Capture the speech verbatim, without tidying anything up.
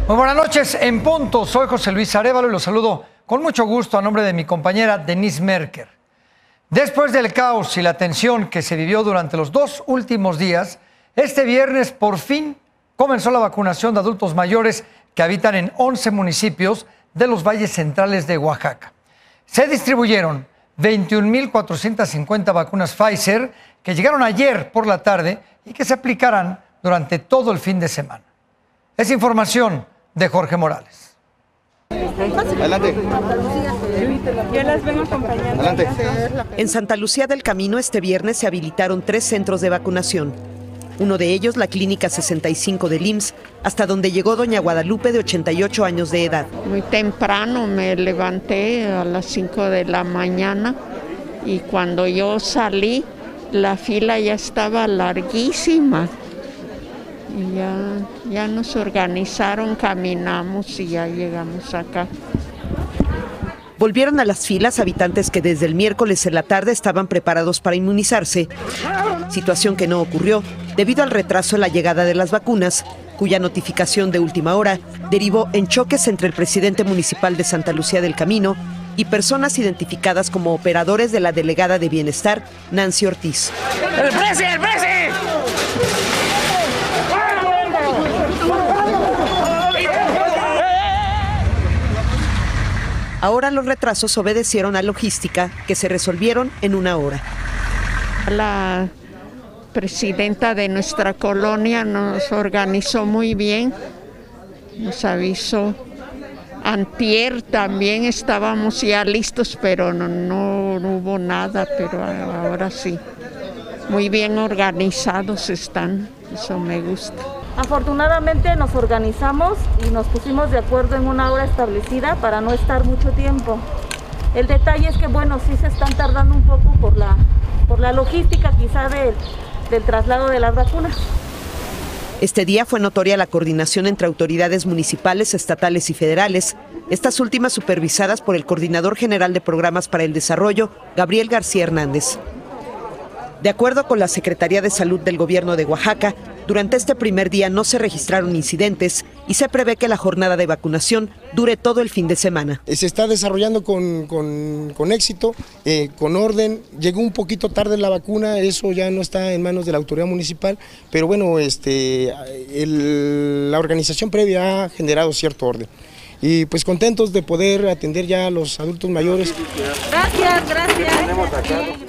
Muy buenas noches, en punto. Soy José Luis Arévalo y los saludo con mucho gusto a nombre de mi compañera Denise Merker. Después del caos y la tensión que se vivió durante los dos últimos días, este viernes por fin comenzó la vacunación de adultos mayores que habitan en once municipios de los valles centrales de Oaxaca. Se distribuyeron veintiún mil cuatrocientas cincuenta vacunas Pfizer que llegaron ayer por la tarde y que se aplicarán durante todo el fin de semana. Es información de Jorge Morales. Adelante. Yo las vengo acompañando. Adelante. En Santa Lucía del Camino este viernes se habilitaron tres centros de vacunación. Uno de ellos, la Clínica sesenta y cinco del I M S S, hasta donde llegó doña Guadalupe, de ochenta y ocho años de edad. Muy temprano me levanté a las cinco de la mañana y cuando yo salí, la fila ya estaba larguísima. Y ya, ya nos organizaron, caminamos y ya llegamos acá. Volvieron a las filas habitantes que desde el miércoles en la tarde estaban preparados para inmunizarse, situación que no ocurrió debido al retraso en la llegada de las vacunas, cuya notificación de última hora derivó en choques entre el presidente municipal de Santa Lucía del Camino y personas identificadas como operadores de la delegada de Bienestar, Nancy Ortiz. ¡El presi, el presi! Ahora los retrasos obedecieron a logística que se resolvieron en una hora. La presidenta de nuestra colonia nos organizó muy bien, nos avisó. Antier también estábamos ya listos, pero no, no, no hubo nada, pero ahora sí. Muy bien organizados están, eso me gusta. Afortunadamente nos organizamos y nos pusimos de acuerdo en una hora establecida para no estar mucho tiempo. El detalle es que, bueno, sí se están tardando un poco por la, por la logística quizá del, del traslado de las vacunas. Este día fue notoria la coordinación entre autoridades municipales, estatales y federales, estas últimas supervisadas por el Coordinador General de Programas para el Desarrollo, Gabriel García Hernández. De acuerdo con la Secretaría de Salud del Gobierno de Oaxaca, durante este primer día no se registraron incidentes y se prevé que la jornada de vacunación dure todo el fin de semana. Se está desarrollando con, con, con éxito, eh, con orden. Llegó un poquito tarde la vacuna, eso ya no está en manos de la autoridad municipal, pero bueno, este, el, la organización previa ha generado cierto orden. Y pues contentos de poder atender ya a los adultos mayores. Gracias, gracias.